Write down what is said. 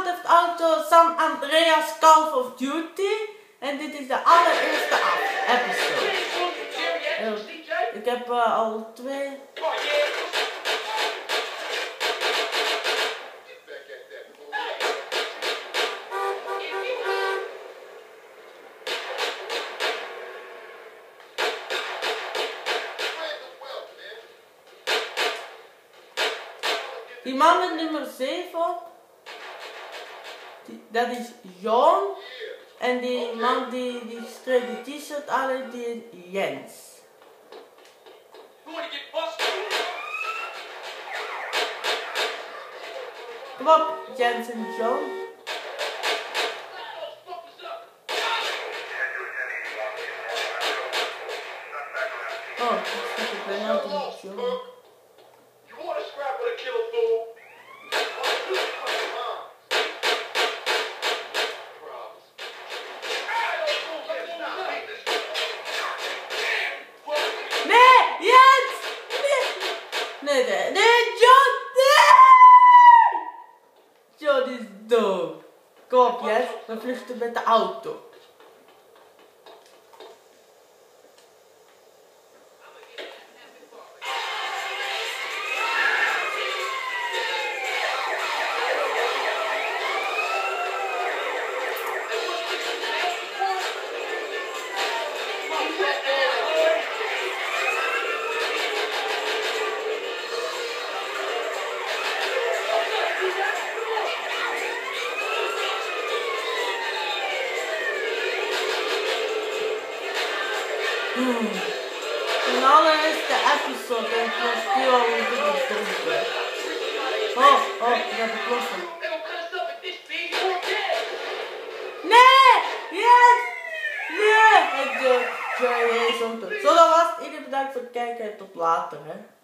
Grand Theft Auto San Andreas Call of Duty. En dit is de allereerste episode. Ik heb al 2. Die man met nummer 7, dat is John. En die man die streep die t-shirt aan, die is Jens. Kom op, Jens en John. Oh, ik ben altijd John. Nee, John! Nee! John is dood. Kom op, Jens. We vluchten met de auto. En allereerste episode en het was heel donker. Oh, ik heb het los. Nee! Yes! Nee! Zo, dat was het. Iedereen bedankt voor het kijken en tot later, hè.